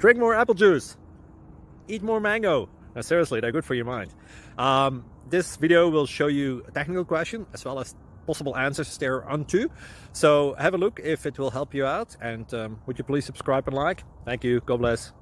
Drink more apple juice. Eat more mango. No, seriously, they're good for your mind. This video will show you a technical question as well as possible answers thereunto. So have a look if it will help you out, and would you please subscribe and like? Thank you. God bless.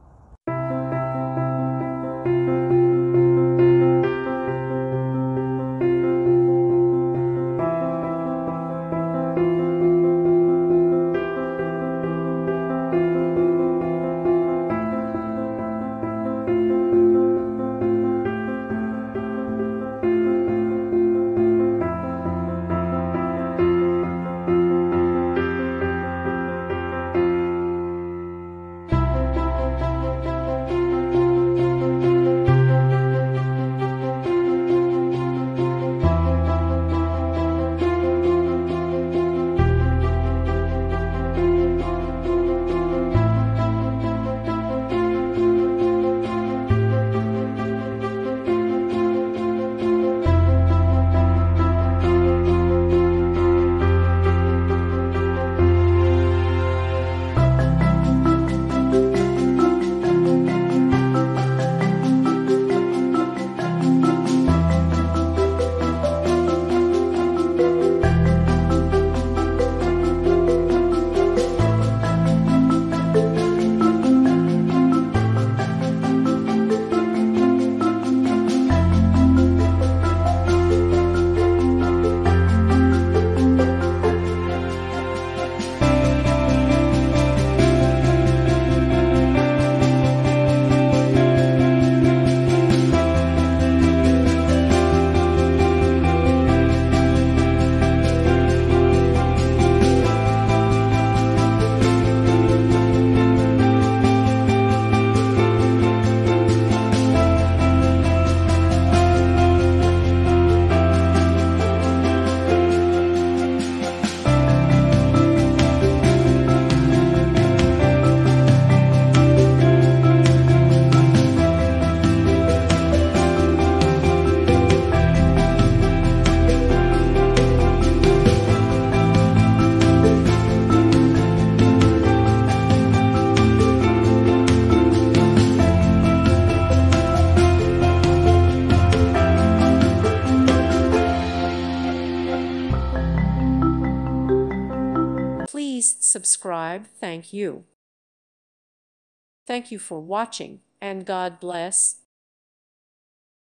Please subscribe. Thank you. Thank you for watching, and God bless.